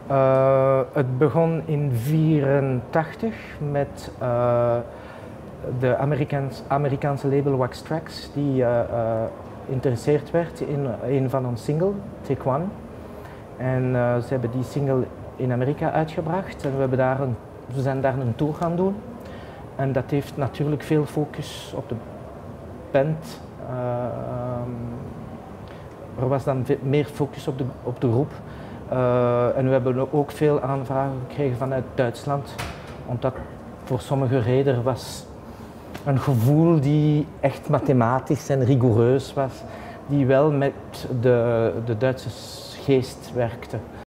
Het begon in 1984 met de Amerikaanse label Wax Trax, die geïnteresseerd werd in een van ons single, Take One. En ze hebben die single in Amerika uitgebracht en we zijn daar een tour gaan doen. En dat heeft natuurlijk veel focus op de band. Er was dan meer focus op de groep. En we hebben ook veel aanvragen gekregen vanuit Duitsland, omdat voor sommige redenen was een gevoel die echt mathematisch en rigoureus was, die wel met de Duitse geest werkte.